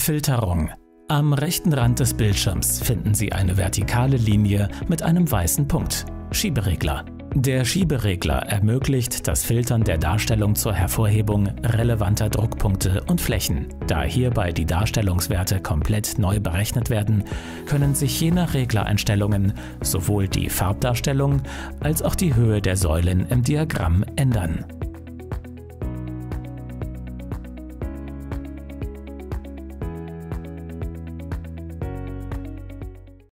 Filterung. Am rechten Rand des Bildschirms finden Sie eine vertikale Linie mit einem weißen Punkt. Schieberegler. Der Schieberegler ermöglicht das Filtern der Darstellung zur Hervorhebung relevanter Druckpunkte und Flächen. Da hierbei die Darstellungswerte komplett neu berechnet werden, können sich je nach Reglereinstellungen sowohl die Farbdarstellung als auch die Höhe der Säulen im Diagramm ändern.